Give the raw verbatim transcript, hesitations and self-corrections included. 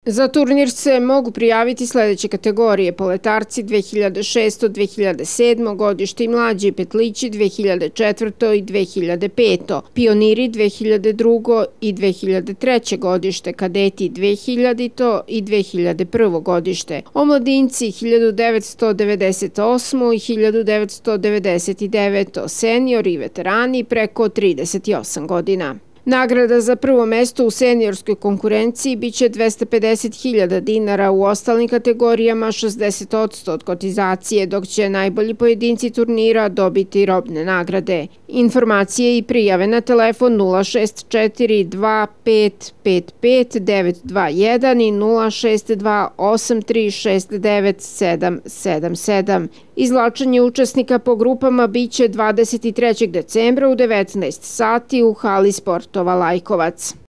Za turnir se mogu prijaviti sledeće kategorije: poletarci dve hiljade šesto - dve hiljade sedmo godište i mlađi, petlići dve hiljade četvrto i dve hiljade peto, pioniri dve hiljade drugo i dve hiljade treće godište, kadeti dve hiljadito i dve hiljade prvo godište, omladinci hiljadu devetsto devedeset osmo i hiljadu devetsto devedeset deveto, seniori i veterani preko trideset osam godina. Nagrada za prvo mesto u seniorskoj konkurenciji biće dvesta pedeset hiljada dinara, u ostalim kategorijama šezdeset posto od kotizacije, dok će najbolji pojedinci turnira dobiti robne nagrade. Informacije i prijave na telefon nula šest četiri dva pet pet pet devet dva jedan i nula šest dva osam tri šest devet sedam sedam sedam. Izvlačenje učesnika po grupama biće dvadeset trećeg decembra u devetnaest sati u hali sportova Lajkovac.